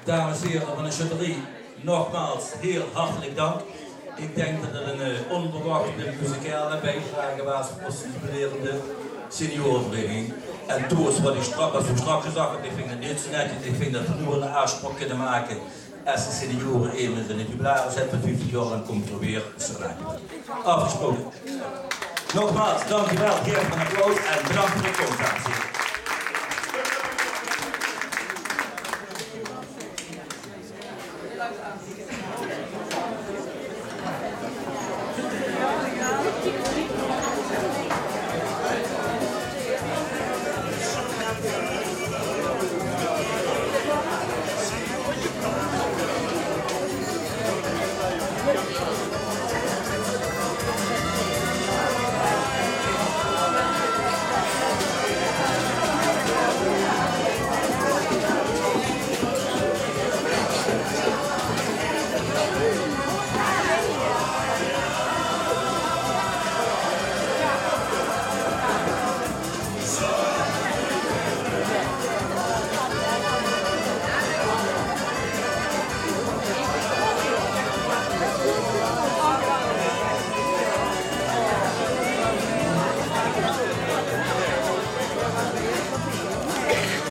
Dames en heren van de Chaterie, nogmaals heel hartelijk dank. Ik denk dat het een onverwachte muzikale bijdrage was voor de inspirerende seniorenvereniging. En toen is wat ik straks gezegd heb, ik vind het niet zo netjes. Ik vind dat we nu een afspraak kunnen maken. Als de senioren eenmaal in het jubileum zetten van 50 jaar, dan komt er weer een afgesproken. Nogmaals, dankjewel, geef een applaus en bedankt voor de komst.